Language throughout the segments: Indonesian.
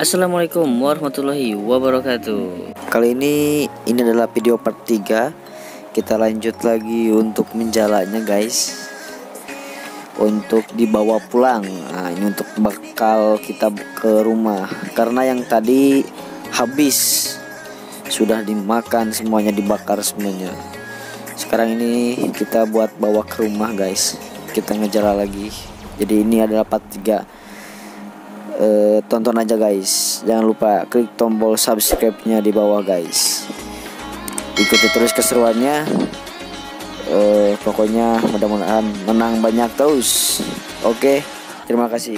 Assalamualaikum warahmatullahi wabarakatuh. Kali ini adalah video part 3. Kita lanjut lagi untuk menjalanya guys, untuk dibawa pulang. Nah, ini untuk bekal kita ke rumah, karena yang tadi habis, sudah dimakan semuanya, dibakar semuanya. Sekarang ini kita buat bawa ke rumah guys. Kita ngejala lagi. Jadi ini adalah part 3. Tonton aja guys, jangan lupa klik tombol subscribe-nya di bawah guys. Ikuti terus keseruannya. Pokoknya mudah-mudahan menang banyak terus. Oke, terima kasih.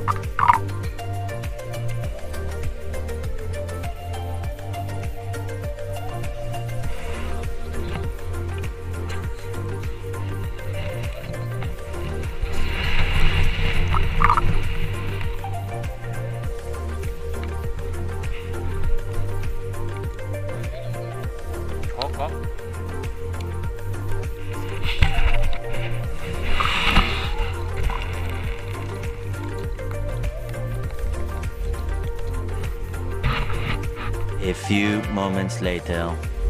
A few moments later.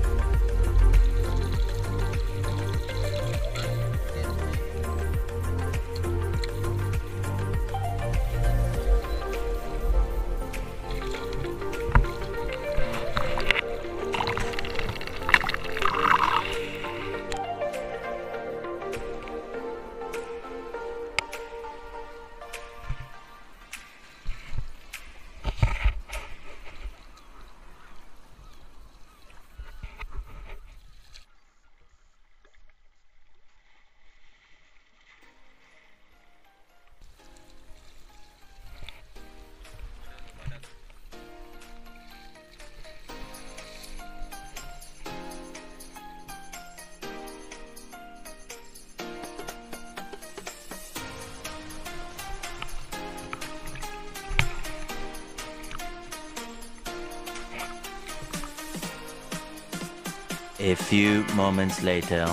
A few moments later.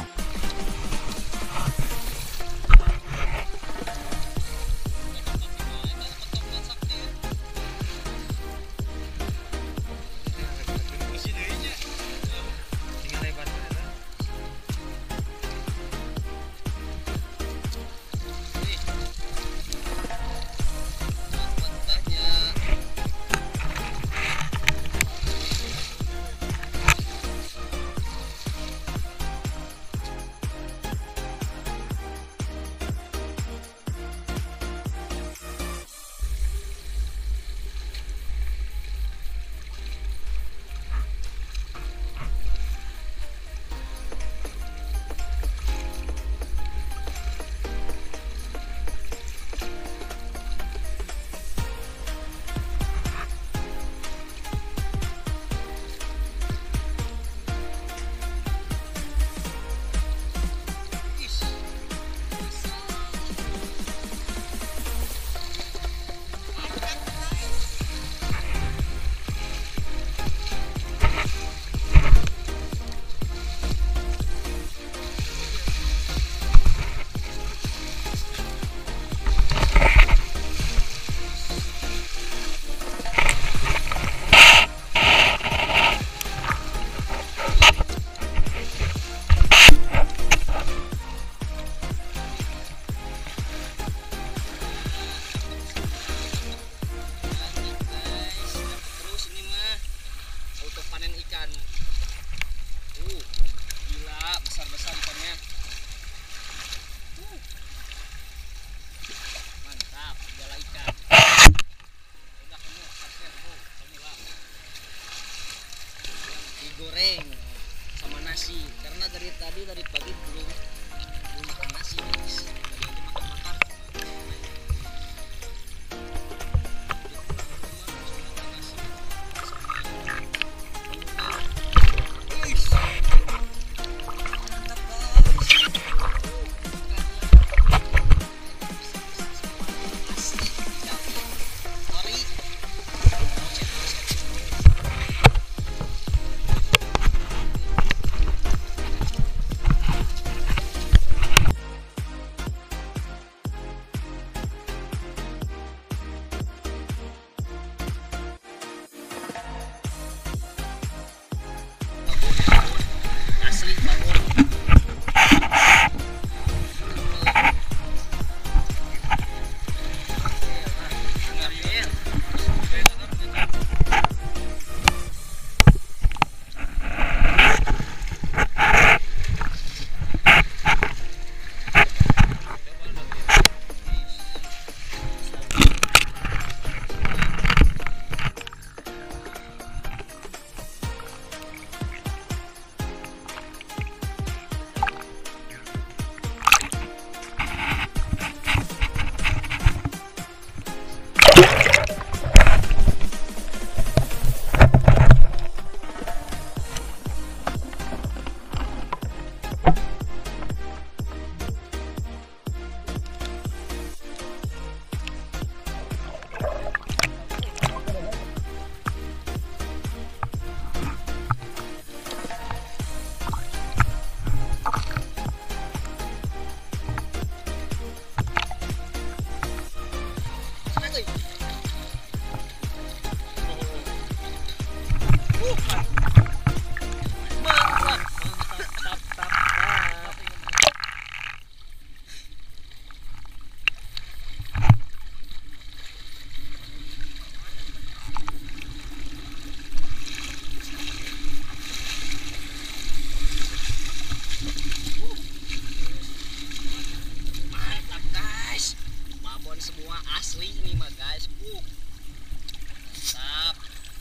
semua asli ini mah guys. Mantap.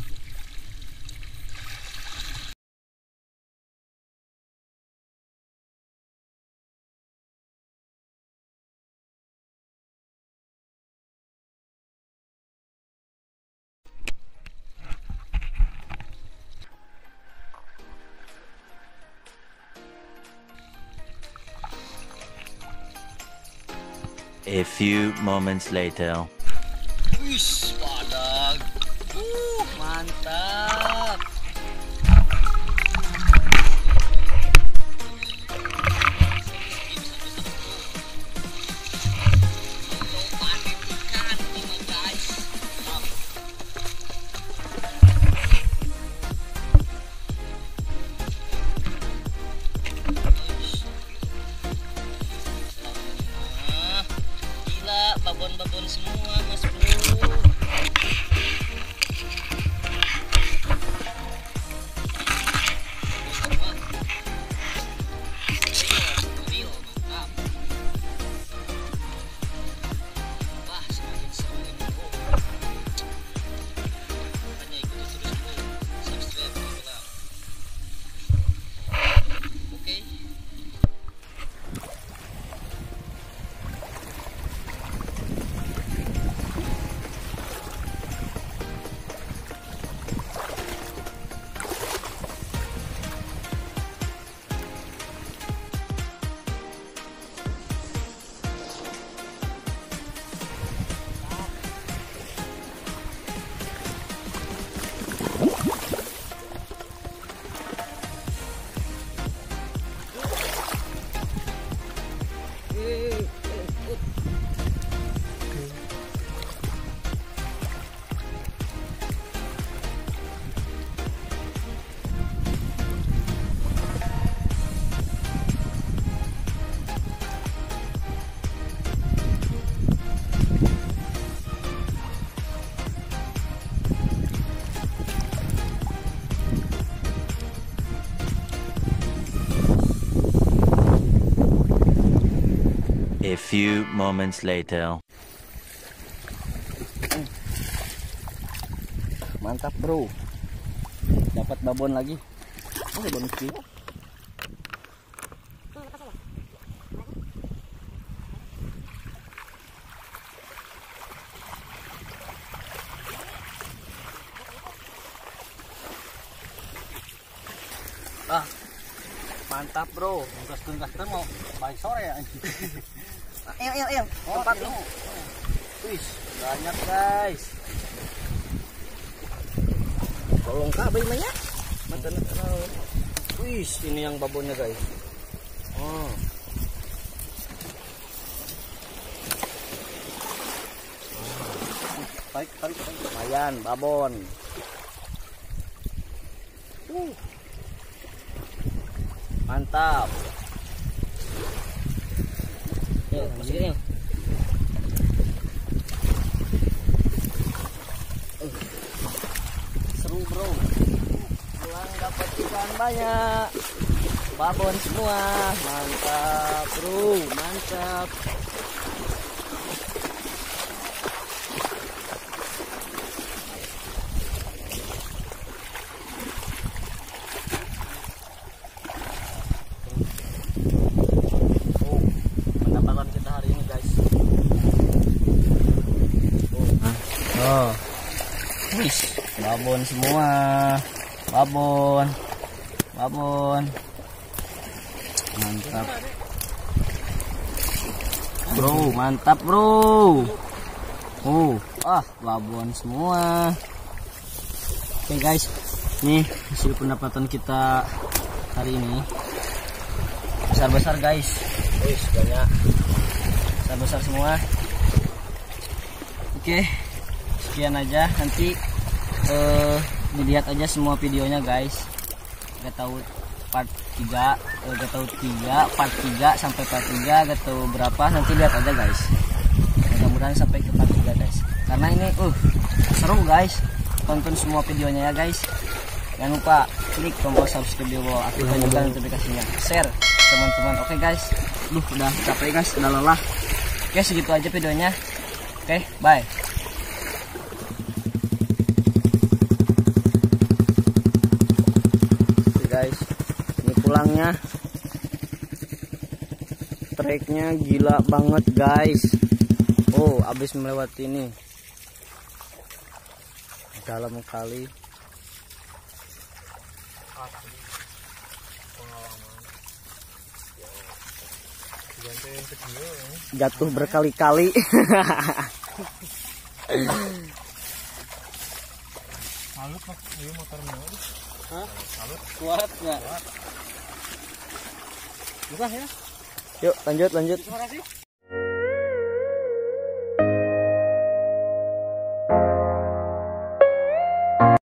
A few moments later. Wis, padag. Mantap. Babon-babon semua mas bro. Wah semakin seru ini bro. Makanya ikuti terus bro. Subscribe juga. Oke. A few moments later. Mantap bro, dapat babon lagi. Babon kecil. Mantap bro, tungkas mau baik sore ya. Ayo. Tempat ini. Wih, banyak guys. Tolong kak bagaimana? Mantan. Wih, ini yang babonnya guys. Tarik. Lumayan babon. Mantap. Yuk, masukin yuk. Seru bro. Pulang dapat ikan banyak. Babon semua. Mantap bro, mantap. Wih, babon semua, babon, mantap, bro, mantap bro. Babon semua. Oke guys, nih hasil pendapatan kita hari ini besar guys. Wih, banyak, besar semua. Oke. Sekian aja, nanti dilihat aja semua videonya guys. Gak tahu part 3, part 3 sampai part 3, gak tahu berapa, nanti lihat aja guys. Mudah-mudahan sampai ke part 3 guys. Karena ini seru guys. Tonton semua videonya ya guys. Jangan lupa klik tombol subscribe di bawah, aktifkan juga notifikasinya. Share teman-teman. Oke guys. Udah capek guys, udah lelah. Oke, segitu aja videonya. Oke, bye. Oke guys, ini pulangnya. Treknya gila banget guys. Oh, abis melewati ini dalam kali. Jatuh berkali-kali. Salut motornya. Hah? Salut. Kuat nggak? Buka ya. Yuk lanjut. Terima kasih.